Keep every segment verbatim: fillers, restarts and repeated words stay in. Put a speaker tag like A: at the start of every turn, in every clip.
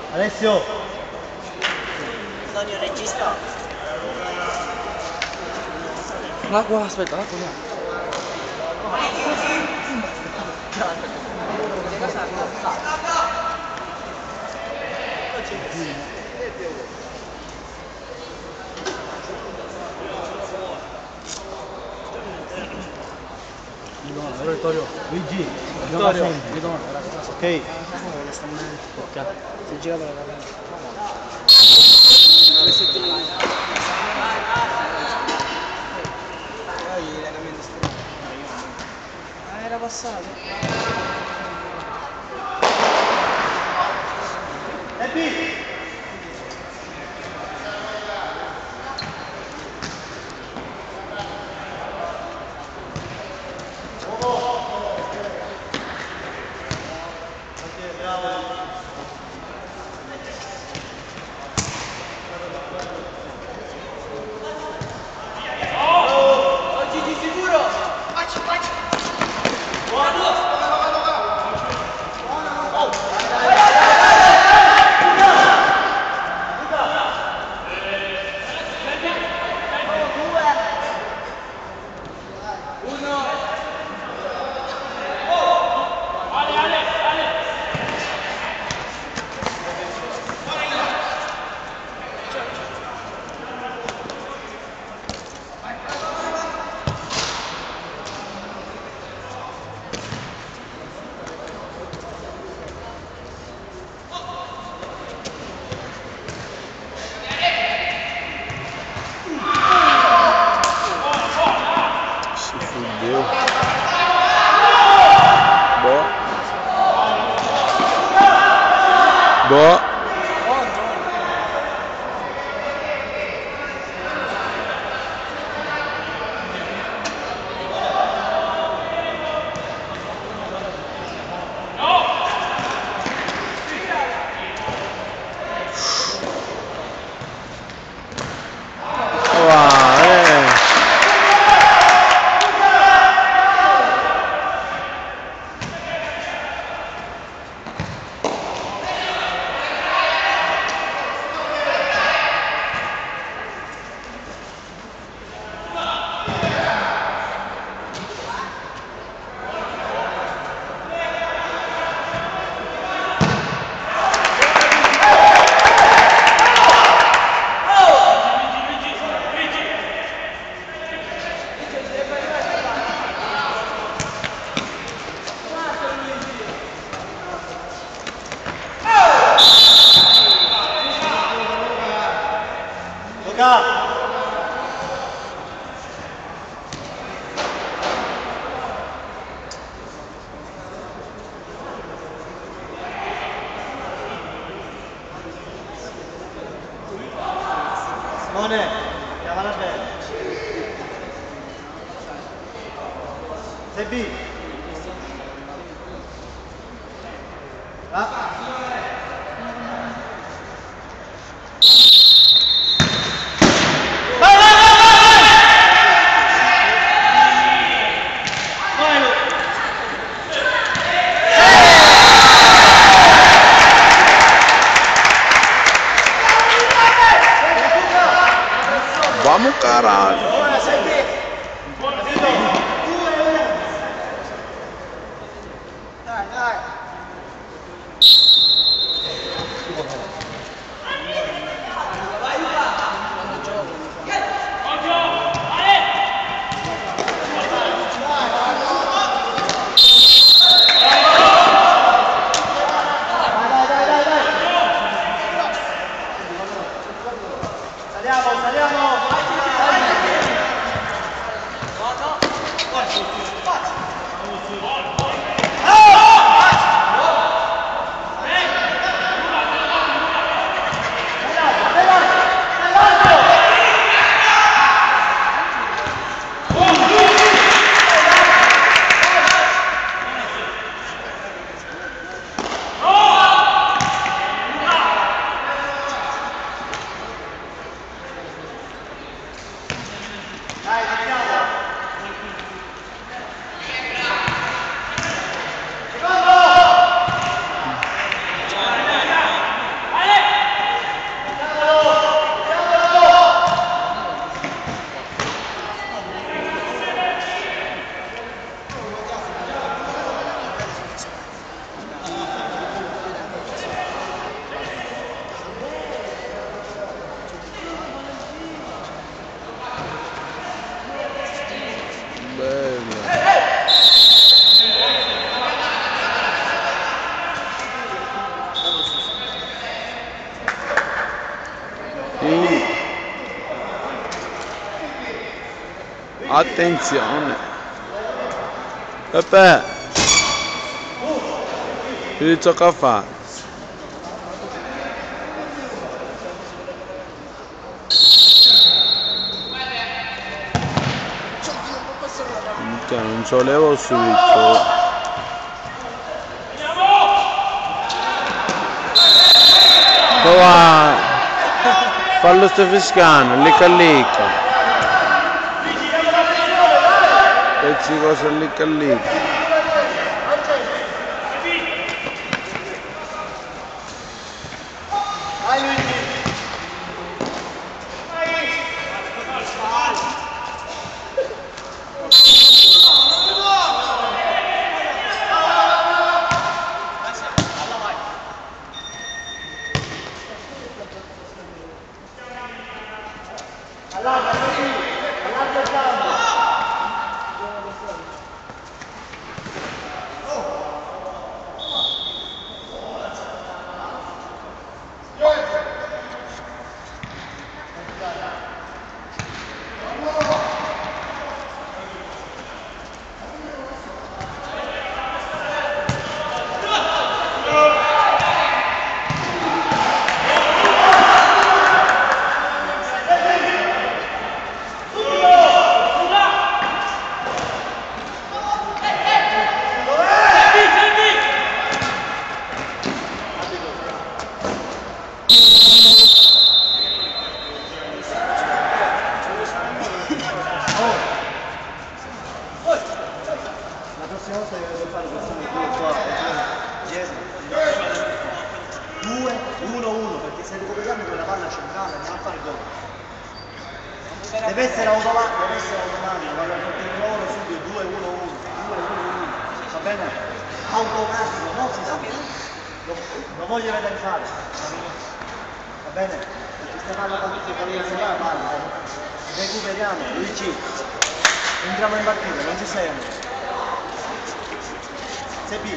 A: Alessio!
B: Antonio regista.
C: L'acqua, aspetta, l'acqua no.
A: Vittorio, Luigi,
C: Vittorio,
A: ok.
C: Si gira per la camera. Ah, era passato.
A: Epi!
C: Boh.
A: Simone, chiamala bene. Sebi. Ah.
C: Vamos caralho.
B: Dai, dai.
A: Saliamo, saliamo!
C: Attenzione. Pepe. Che gioca a fare? Non ci volevo subito. Prova. Fallo stefiscano, licca licca. Pezzi cosa licca licca.
B: Vai Luigi! Allarga, allarga il campo! La prossima volta devo fare questo qua due uno uno perché se recuperiamo quella palla centrale andiamo a fare gol. Deve essere automatico, deve essere automatico, guarda il loro subito due uno uno, due uno uno, va bene? Automatico, non si sa. Lo, lo voglio vedere fare, va bene? Perché questa palla con tutti i pallini la palla, recuperiamo, Luigi, entriamo in partita, non ci sei. Sebi,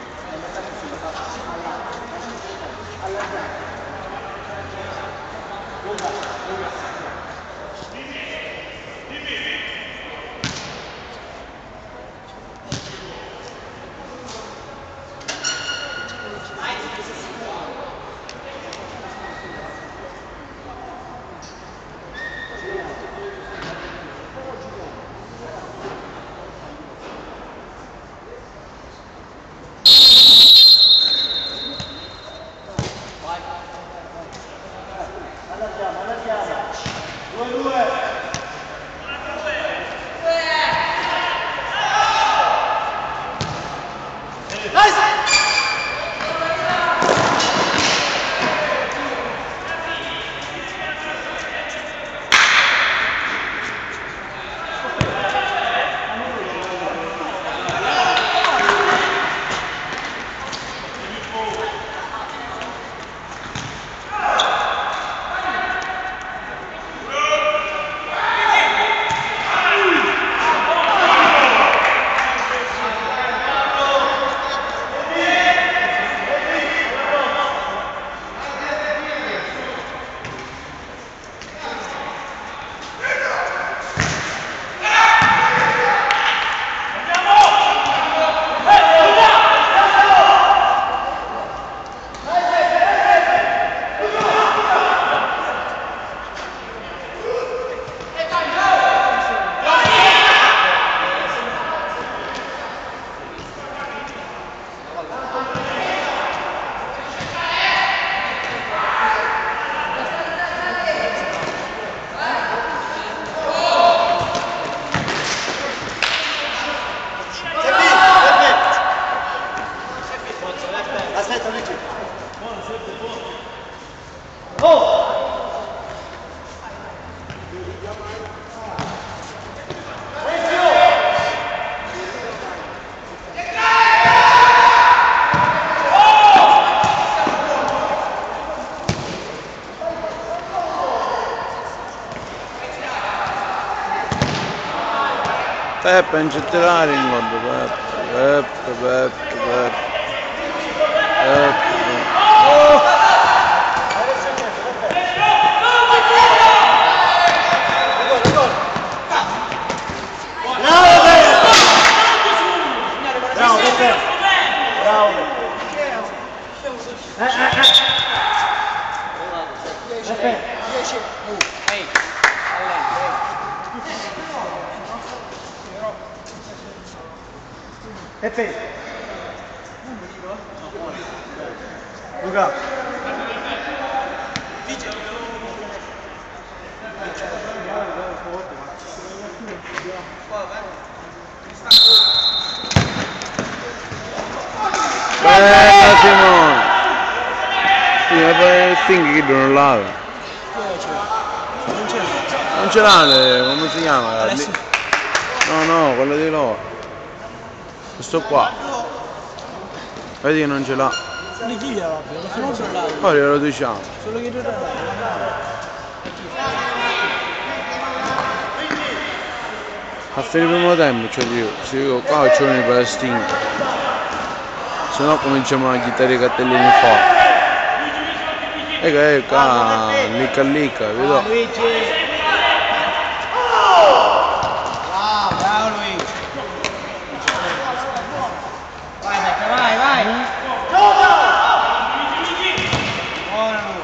B: allargiamo, allargiamo. due due. Aspetta Luigi. Oh!
C: Peppe, non c'è tirare in modo, Peppe, Peppe, Peppe, Peppe, Peppe.
D: Luigi. Ehi,
B: Peppe. Luca.
C: Bella Simone! Sì, ma poi Sting che non lava. Non ce l'ha, le- come si chiama? Lì. No, no, quello di loro. Questo qua. Vedi che non ce l'ha.
D: di chi gliela non ce l'hai.
C: Poi glielo diciamo.
D: Solo che tu
C: A fine primo tempo, cioè io, se io qua c'ho un per Sting. Se no cominciamo a chittare i cartellini fuori. Ecco, ecco, ah, licca licca, vedo.
D: Luigi. Bravo Luigi. Vai Beppe, vai, vai. Buona lui.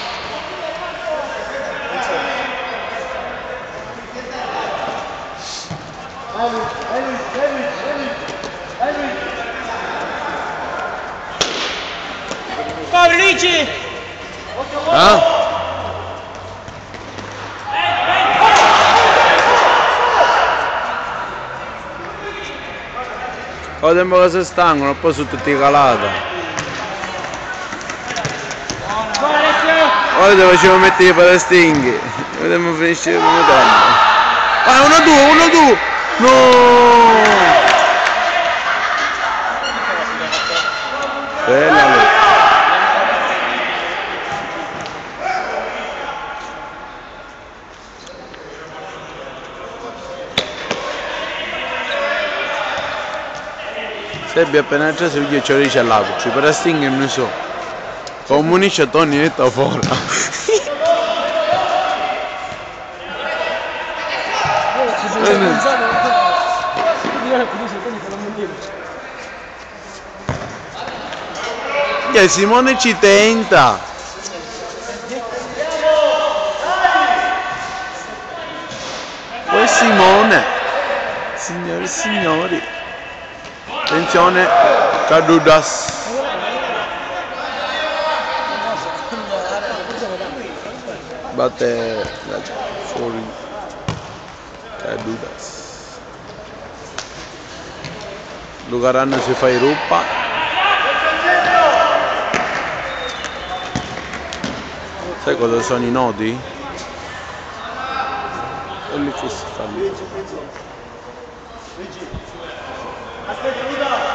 D: Vai Luigi.
C: Ah? Ho tempo che si stancono, poi sono tutti calati.
D: Buona Alessio.
C: Ora ti facevo mettere per Sting. Vediamo finisce il primo tempo. Ah, uno due, uno due! No! Bella lui. Sebbi appena acceso io ci ho dice all'apice, per Sting non so. Comunisce Tony e sta fuori. Che Simone ci tenta. Poi Simone. Signore e signori. Attenzione, Cadudas. Batte fuori Cadudas. Lucaranno si fa i ruppa. Sai cosa sono i nodi? Quelli che si fa lì.
B: Aspetta, Luca.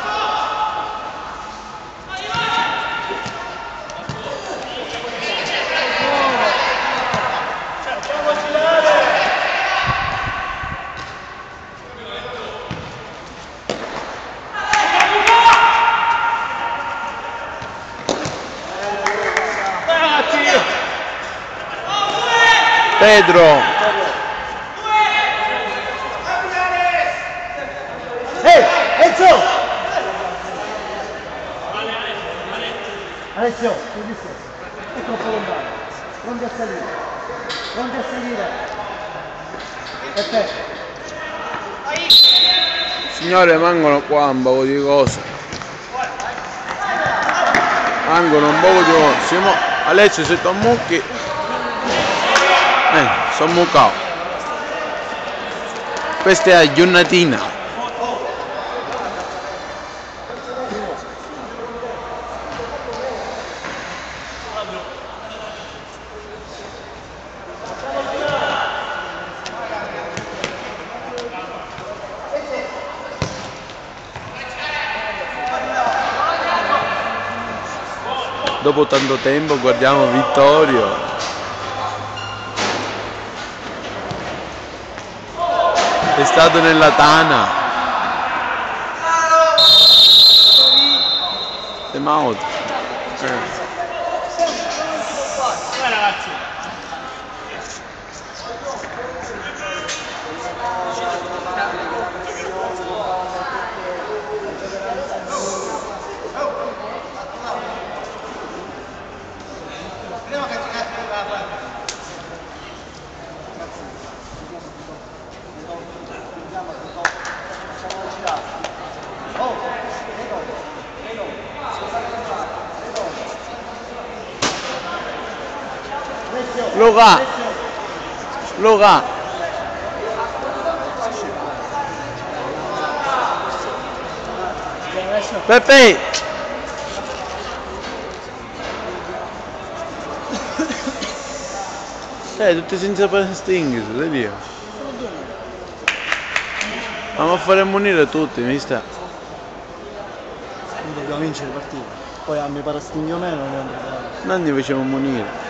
C: Pedro.
B: Ehi, Enzo! Alessio, tu di sé. È troppo lontano. Pronti a salire. Pronti a salire. Peppe.
C: Signore, mancano qua un po' di cose. Mancano un po' di cose. Siamo... Alessio, se tu mucchi... Eh, sono muccato. Questa è la giornatina. Dopo tanto tempo guardiamo Vittorio. È stato nella tana. Sei out. Eh.
D: Vai ragazzi.
C: Luca! Luca! Pepe! Eh, tutti senza stinghi, vedi via. Andiamo a fare munire tutti, mi sta.
A: Non dobbiamo vincere il partito. Poi a mi pare stigno meno non è un problema.
C: Non ne facciamo munire.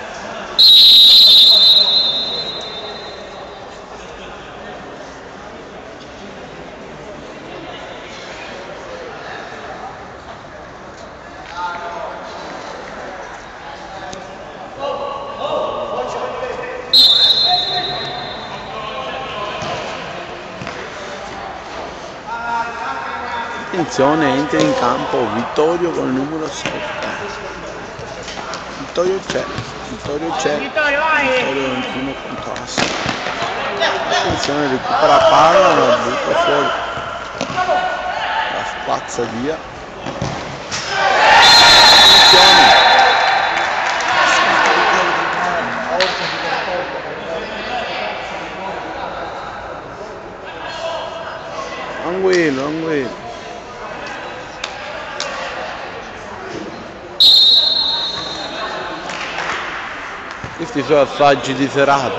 C: Attenzione, entra in campo Vittorio con il numero sette. Vittorio c'è, Vittorio c'è,
D: Vittorio, vai!
C: Vittorio è in primo contrasto. Attenzione, recupera palla, la butta fuori, la spazza via. Attenzione! Anguillo, Anguillo. Questi sono assaggi di serata.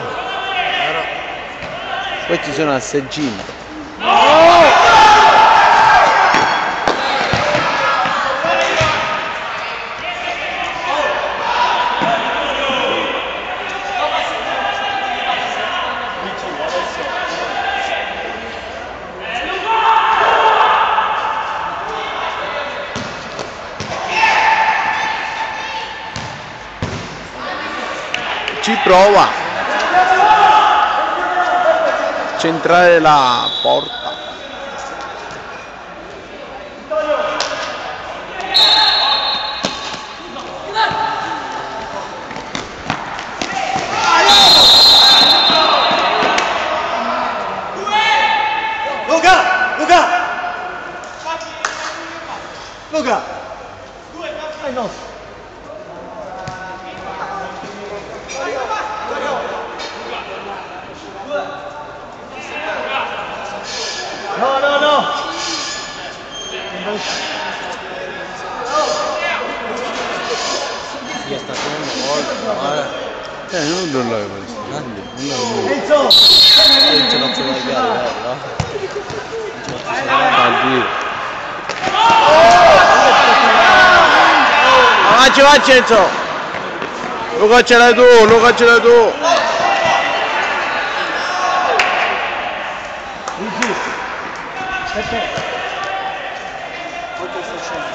C: Questi sono assaggini. Ci prova centrare la porta.
B: Luca! Luca! Luca! Dai, no. No, no, no!
A: Sì, sta facendo gol.
C: Eh, non lo volevo questo.
A: Grande, non lo
B: Enzo!
A: Non ce l'ho fatto tagliare, no?
C: Baldi. Avanti, avanti Enzo! Luca ce l'hai tu, Luca ce l'hai tu!
B: Luigi! Peppe! Quanto stai facendo?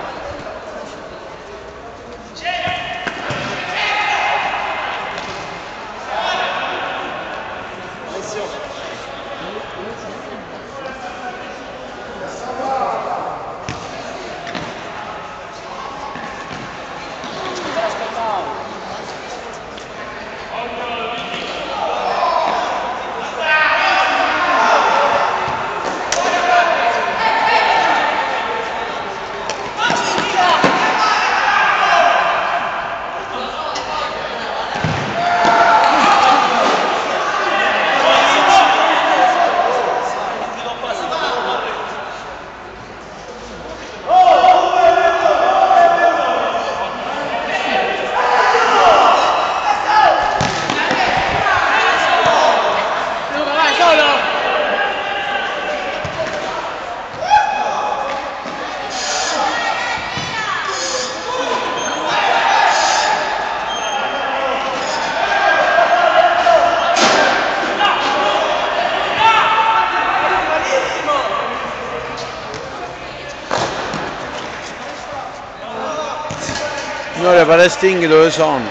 C: Signore, Palestinghi dove sono?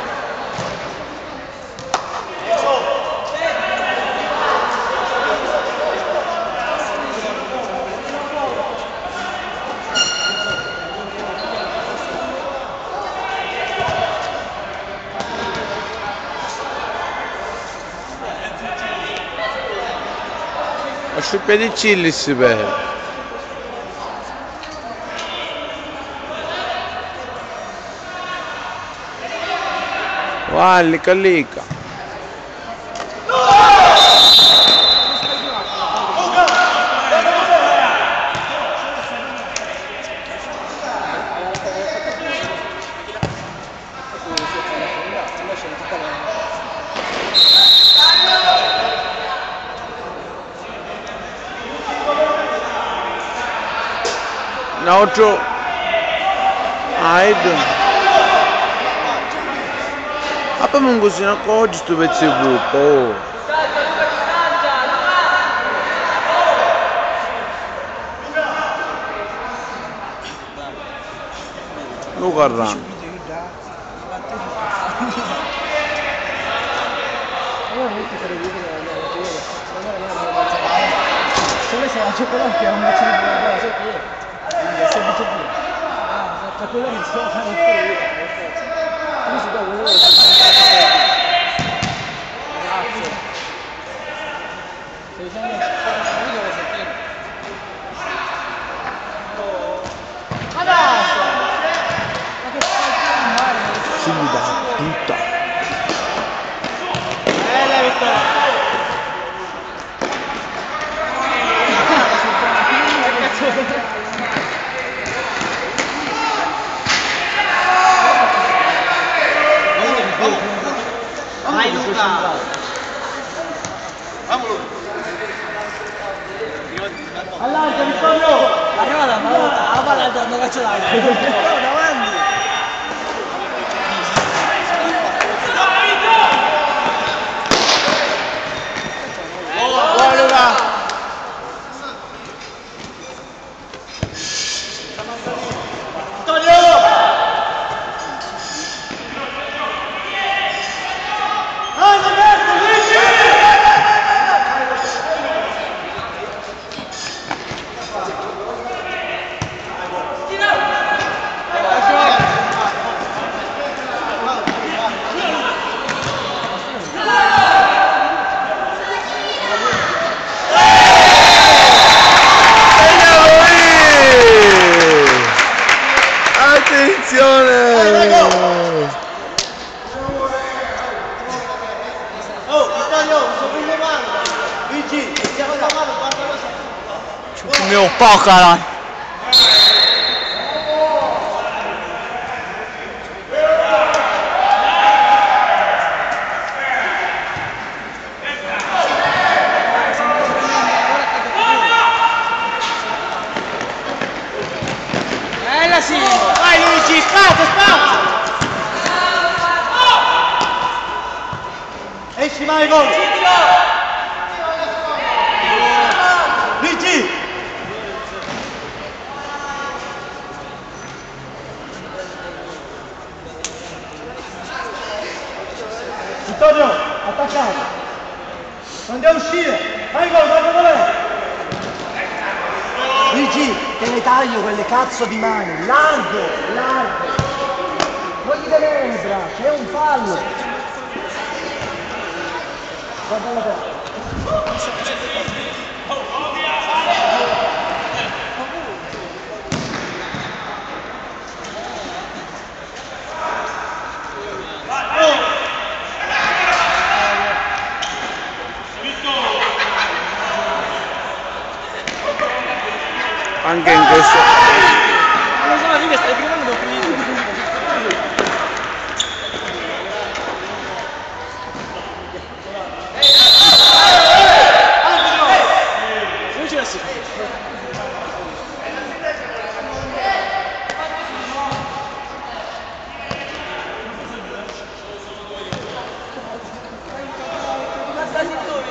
C: Ho sciuppiato i cillis per... Vai, licca licca. Outro. Aiden. Apa mungu sina koji sto pezzi gruppo. Luca Ram.
B: Se lei sa la cioccolata è un bacio di buona, sai che se dice pure. Ah, per quello che sto facendo io. Lui si dà quello che grazie. Sei sempre io lo sentire. Adesso! Ma che fai?
C: Figli da puttana.
D: Bella vittoria. Vai Luca!
B: Allarga Vittorio! Arriva da malata, la palla da caccia l'aria. Davanti!
D: Buona Luca!
C: Mio pocara.
D: Bella sì! Vai Luigi, spazio, spazio!
B: Esci mai gol! Luigi! Vittorio, attaccato! Andiamo a uscire! Vai gol, vai gol! Luigi, te ne taglio quelle cazzo di mani! Largo, largo! Non gli tenere le braccia, è un fallo! Guarda la terra!
C: Anche in questo.
D: Non so, mica stai provando a finire. Non ce la si.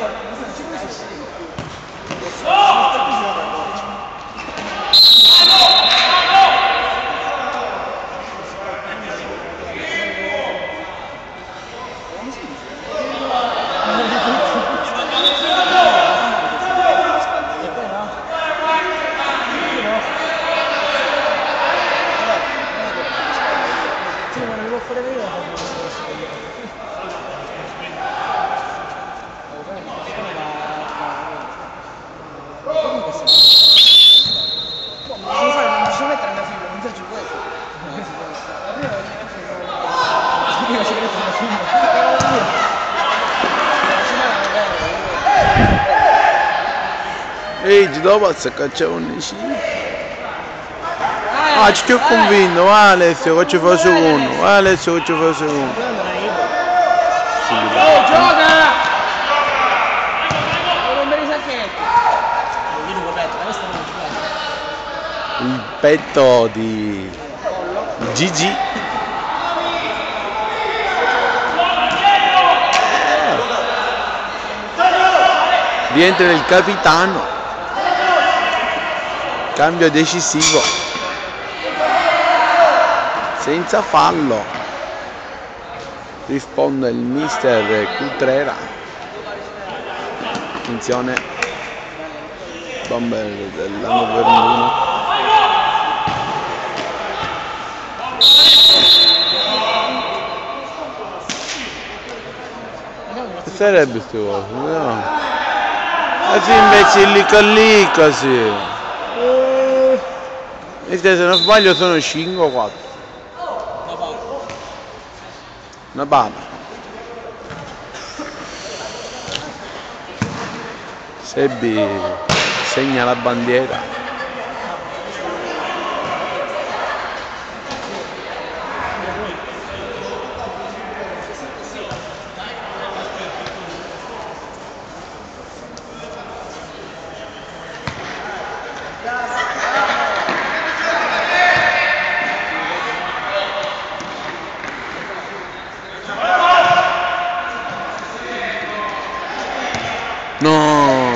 D: Oh!
C: Ehi, dopo se cacciavo un sci. Ah, ci ho convinto, va Alessio che ci fa il secondo, va Alessio che ci fa il secondo.
D: Oh, gioca! Non me li sacchetti.
C: Il petto di Gigi. Rientra il capitano. Cambio decisivo. Senza fallo. Risponde il mister Cutrera. Attenzione. Bomber dell'anno Vernuno. Che sarebbe sto cosa? No. Così invece licca licca sì. E se non sbaglio sono cinque o quattro. Una palla. Sebbi segna la bandiera. No!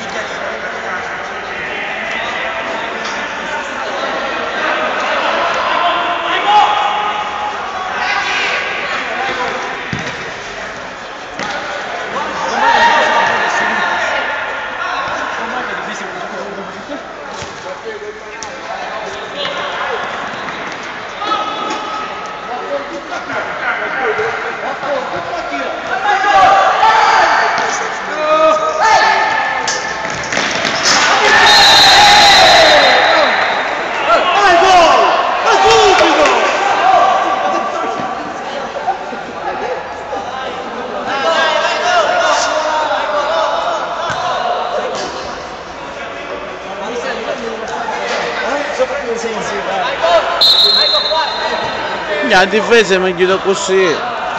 C: La difesa è meglio così.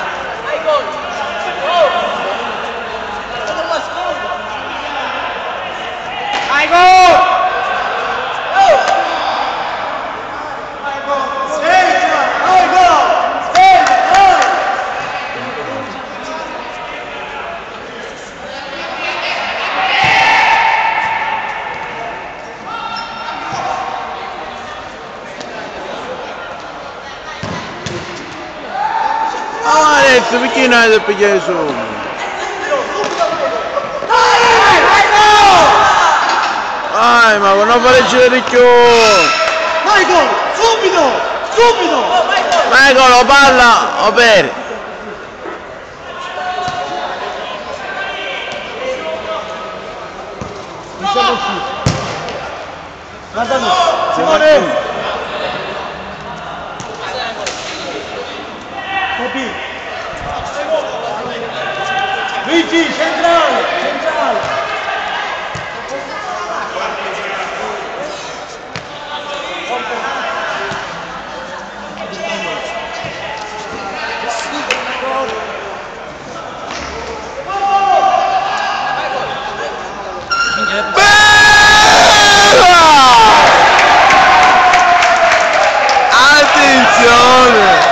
C: Adesso vicino è da pigliare su. Vai, ma non fare girare più.
B: Michael, subito, subito.
C: Michael, palla, operi.
B: Non siamo usciti. Guardami, Simone. Capi. Luigi, centrale, centrale.
C: Attenzione!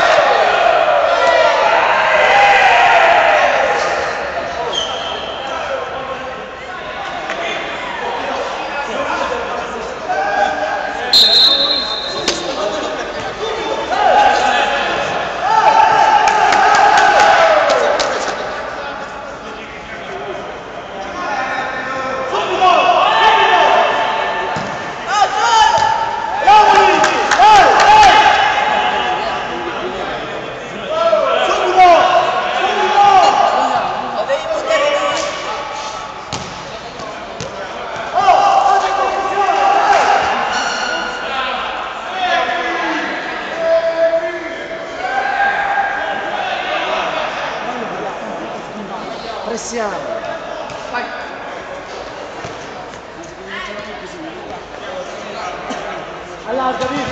B: Pressiamo. Vai. Allarga, via.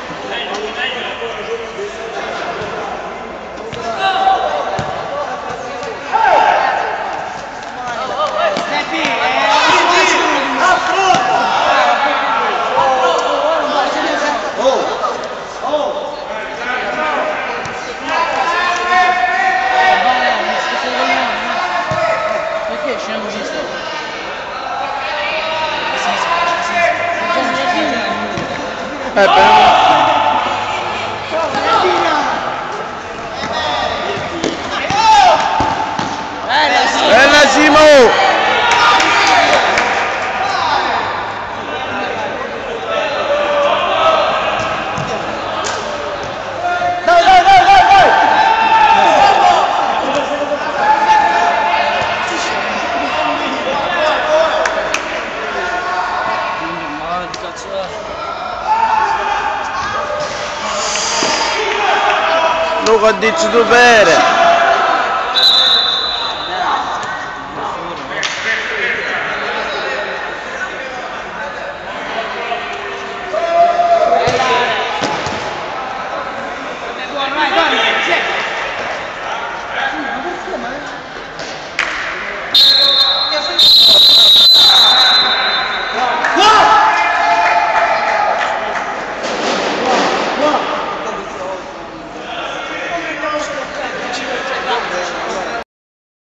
C: Eh, però... Bella Simo!
B: Dai, dai, dai, dai, dai!
C: Luca, dici tu bene!